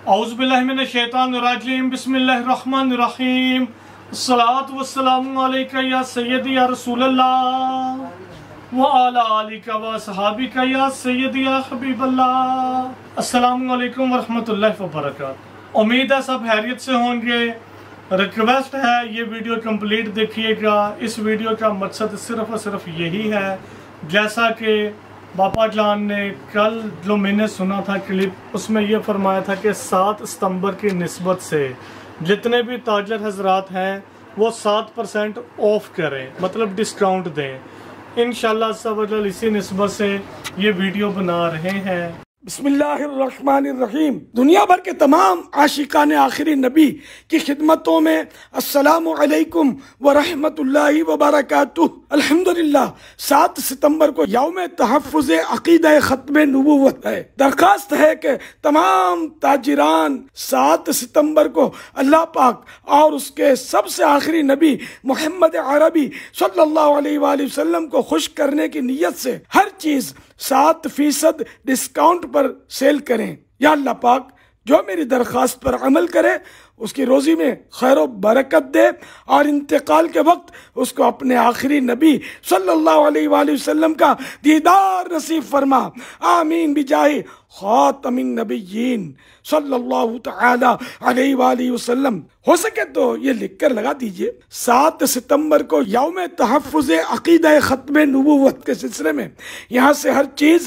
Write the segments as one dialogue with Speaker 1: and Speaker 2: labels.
Speaker 1: औज़ुबिल्लाहिमिनश्शैतानिर्रजीम बिस्मिल्लाहिर्रहमानिर्रहीम अस्सलातु वस्सलामु अलैका या सय्यदी या रसूलल्लाह व अला आलिका व सहाबिका या सय्यदी या हबीबल्लाह। अस्सलामु अलैकुम व रहमतुल्लाहि व बरकातहू। उम्मीद है सब खैरियत से होंगे। रिक्वेस्ट है ये वीडियो कंप्लीट देखिएगा। इस वीडियो का मकसद सिर्फ और सिर्फ यही है, जैसा कि बापा जान ने कल जो मैंने सुना था क्लिप, उसमें यह फरमाया था कि 7 सितंबर की निस्बत से जितने भी ताजर हजरात हैं वो 7% ऑफ करें, मतलब डिस्काउंट दें। इंशाल्लाह सब इसी निस्बत से ये वीडियो बना रहे हैं।
Speaker 2: बिस्मिल्लाहिर्रहमानिर्रहीम। दुनिया भर के तमाम आशिकान आखिरी नबी की खिदमतों में अस्सलामु अलैकुम व रहमतुल्लाहि व बरकातुहू। अल्हम्दुलिल्लाह 7 सितंबर को यौम तहफ़्फ़ुज़ अक़ीदा ख़त्म नबुव्वत है। दरख्वास्त है कि तमाम ताजिरान 7 सितंबर को अल्लाह पाक और उसके सबसे आखिरी नबी मोहम्मद अरबी सल्लल्लाहु अलैहि वसल्लम को खुश करने की नीयत से हर चीज 7% डिस्काउंट पर सेल करें। या अल्लाह पाक जो मेरी दरख्वास्त पर अमल करे उसकी रोजी में खैर व बरकत दे और इंतकाल के वक्त उसको अपने आखिरी नबी सल्लल्लाहु अलैहि वसल्लम का दीदार नसीब फरमा। आमीन बिजाहि खातमिन नबिय्यीन सल्लल्लाहु तआला अलैहि वसल्लम। हो सके तो ये लिख कर लगा दीजिए, 7 सितंबर को यौम तहफ़्फ़ुज़ अक़ीदा ख़त्म नबुव्वत के सिलसिले में यहाँ से हर चीज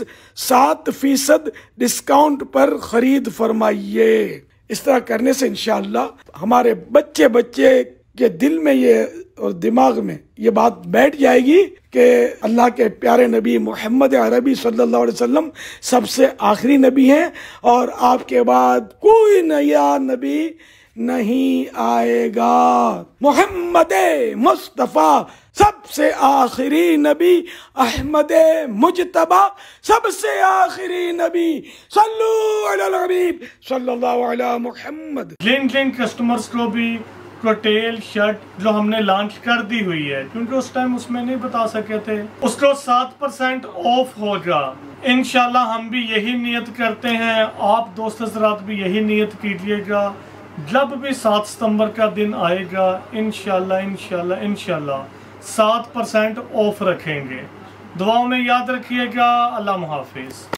Speaker 2: 7% डिस्काउंट पर खरीद फरमाइए। इस तरह करने से इंशाअल्लाह हमारे बच्चे के दिल में ये और दिमाग में ये बात बैठ जाएगी कि अल्लाह के प्यारे नबी मोहम्मद अरबी सल्लल्लाहु अलैहि वसल्लम सबसे आखिरी नबी हैं और आपके बाद कोई नया नबी नहीं आएगा। मोहम्मद मुस्तफ़ा सबसे आखिरी नबी, अहमद मुजतबा सबसे आखिरी नबी, सल्लू अला हबीब सल्लल्लाहु अला मुहम्मद।
Speaker 1: जिन कस्टमर्स को भी कोटेल शर्ट जो हमने लॉन्च कर दी हुई है, क्योंकि उस टाइम उसमें नहीं बता सके थे, उसको 7% ऑफ होगा। इंशाल्लाह हम भी यही नियत करते हैं, आप दोस्त हज़रात भी यही नियत कीजिएगा। जब भी 7 सितंबर का दिन आएगा इंशाल्लाह 7% ऑफ रखेंगे। दुआओं में याद रखिएगा। अल्लाह हाफिज।